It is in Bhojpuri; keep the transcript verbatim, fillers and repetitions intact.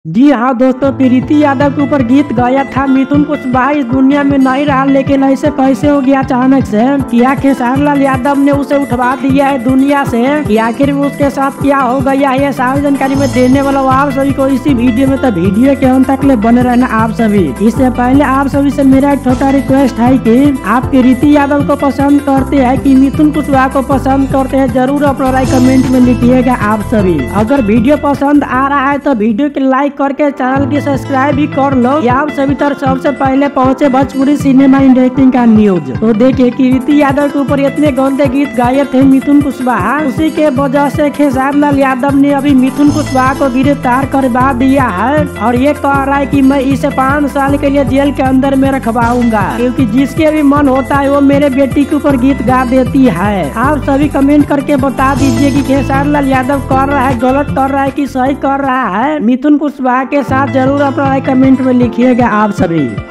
जी हाँ दोस्तों, प्रीति यादव के ऊपर गीत गाया था मिथुन कुशवाहा इस दुनिया में नहीं रहा, लेकिन ऐसे कैसे हो गया अचानक से? क्या खेसारी लाल यादव ने उसे उठवा दिया है दुनिया से? कि आखिर में उसके साथ क्या हो गया है, ये सारी जानकारी में देने वाला हूँ आप सभी को इसी वीडियो में। तो वीडियो के अंत तक ले बने रहना आप सभी। इससे पहले आप सभी से मेरा एक छोटा रिक्वेस्ट है कि आप प्रीति यादव को पसंद करते हैं कि मिथुन कुशवाहा को पसंद करते हैं, जरूर अपना राय कमेंट में लिखिएगा आप सभी। अगर वीडियो पसंद आ रहा है तो वीडियो के लाइक करके चैनल की सब्सक्राइब भी कर लो, या आप सभी तक सबसे पहले पहुंचे भोजपुरी सिनेमा इंडस्ट्री का न्यूज। तो देखिए, प्रीति यादव के ऊपर इतने गंदे गीत गाए थे मिथुन कुशवाहा, उसी के वजह से खेसारी लाल यादव ने अभी मिथुन कुशवाहा को गिरफ्तार करवा दिया है और ये कह रहा है कि मैं इसे पाँच साल के लिए जेल के अंदर में रखवाऊंगा, क्योंकि जिसके भी मन होता है वो मेरे बेटी के ऊपर गीत गा देती है। आप सभी कमेंट करके बता दीजिए कि खेसारी लाल यादव कर रहा है, गलत कर रहा है कि सही कर रहा है। मिथुन कुशवाहा के साथ जरूर अपना कमेंट में लिखिएगा आप सभी।